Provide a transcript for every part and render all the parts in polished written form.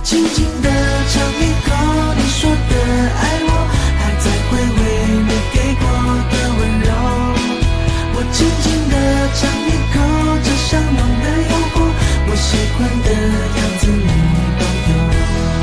轻轻地尝一口你说的爱我，还在回味你给过的温柔。我轻轻地尝一口这香浓的诱惑，我喜欢的样子你都有。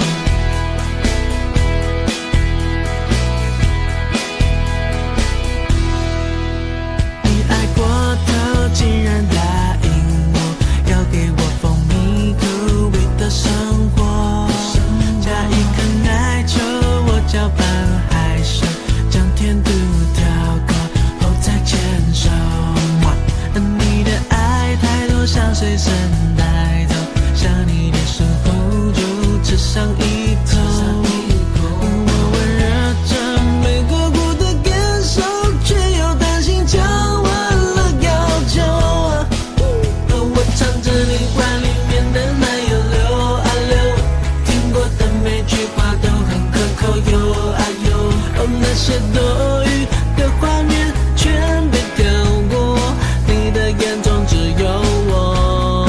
你爱过头，竟然答应我要给我蜂蜜口味的生活。加一颗奶球，我搅拌害羞，将甜度调高后再牵手。你的爱太多，像随身带走，想你的时候就吃上一口。我温热着没喝过的感受，却又担心讲完了要求。我唱着你碗里面的奶油溜啊溜，听过的每句话都很可口哟啊哟。那些多余的画面全被跳过，你的眼中只有我。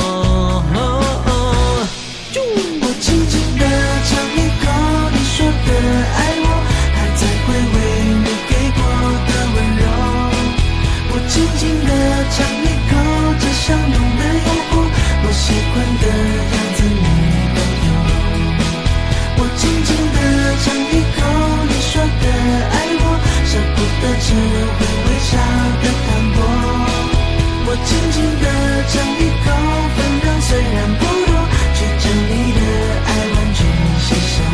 我轻轻地尝一口你说的爱我，还在回味你给过的温柔。我轻轻地尝一口这香浓的诱惑，我喜欢的样子你都有。我轻轻地尝一口你说的爱我，舍不得吃会微笑的淡薄。我轻轻地尝一口，分量虽然不多，却将你的爱完全吸收。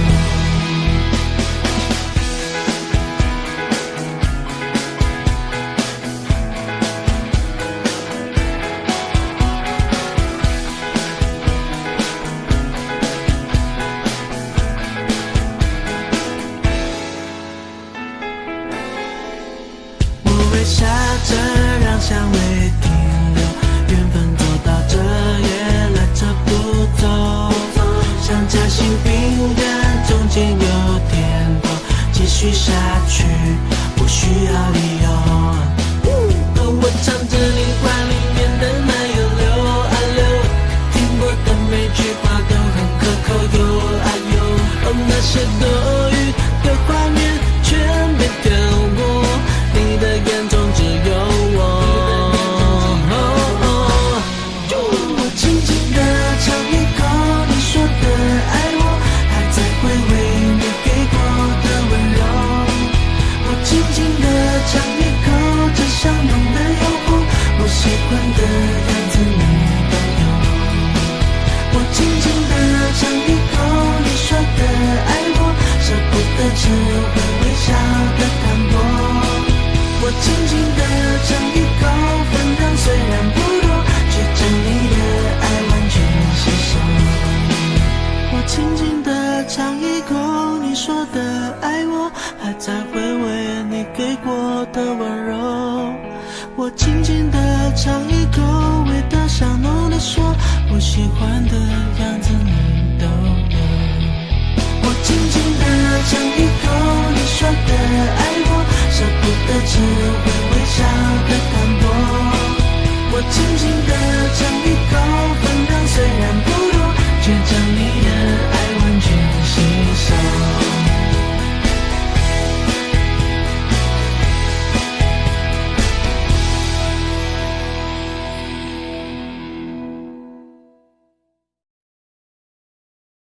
我微笑着让香味停留，缘分走到这也拉扯不走，像夹心饼干中间有甜头，继续下去不需要理由。我唱着你碗里面的奶油溜啊溜，听过的每句话都很可口哟啊哟。那些多余的画面全被跳过，你的眼中只有我。我轻轻地尝一口你说的爱我，还在回味你给过的温柔。我轻轻地尝一口这香浓的诱惑，我喜欢的样子你都有。我轻轻地尝一口你说的爱我，舍不得吃会微笑的淡薄。我轻轻地尝一口，分量虽然不多，却将你的爱完全吸收。我轻轻地尝一口你说的爱我，还在回味你给过的温柔。我轻轻地尝一口，味道香浓的说，我喜欢的样子你都有。我轻轻地尝一口你说的爱我，舍不得吃会微笑的淡薄。我轻轻地尝一口，分量虽然不